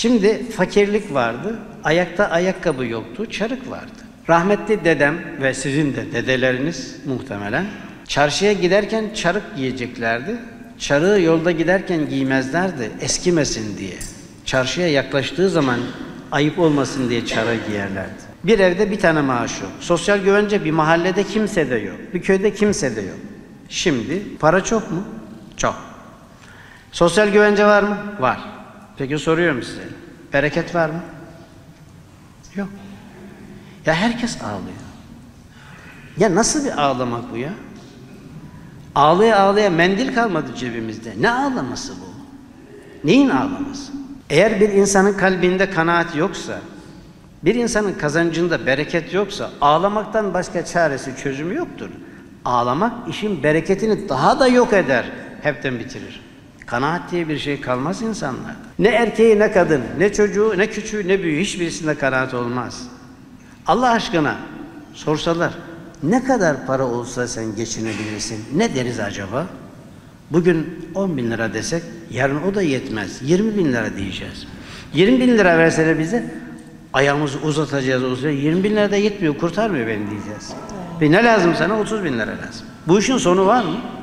Şimdi fakirlik vardı, ayakta ayakkabı yoktu, çarık vardı. Rahmetli dedem ve sizin de dedeleriniz muhtemelen çarşıya giderken çarık giyeceklerdi. Çarığı yolda giderken giymezlerdi, eskimesin diye. Çarşıya yaklaştığı zaman ayıp olmasın diye çarığı giyerlerdi. Bir evde bir tane maaş yok. Sosyal güvence bir mahallede kimse de yok. Bir köyde kimse de yok. Şimdi para çok mu? Çok. Sosyal güvence var mı? Var. Peki soruyorum size. Bereket var mı? Yok. Ya herkes ağlıyor. Ya nasıl bir ağlamak bu ya? Ağlaya ağlaya mendil kalmadı cebimizde. Ne ağlaması bu? Neyin ağlaması? Eğer bir insanın kalbinde kanaat yoksa, bir insanın kazancında bereket yoksa, ağlamaktan başka çaresi, çözümü yoktur. Ağlamak işin bereketini daha da yok eder, hepten bitirir. Kanaat diye bir şey kalmaz insanlarda. Ne erkeği ne kadın, ne çocuğu ne küçüğü ne büyüğü hiçbirisinde kanaat olmaz. Allah aşkına sorsalar, ne kadar para olsa sen geçinebilirsin, ne deriz acaba? Bugün 10 bin lira desek, yarın o da yetmez, 20 bin lira diyeceğiz. 20 bin lira verseler bize, ayağımızı uzatacağız, 20 bin lira da yetmiyor, kurtarmıyor beni diyeceğiz. Ve ne lazım sana? 30 bin lira lazım. Bu işin sonu var mı?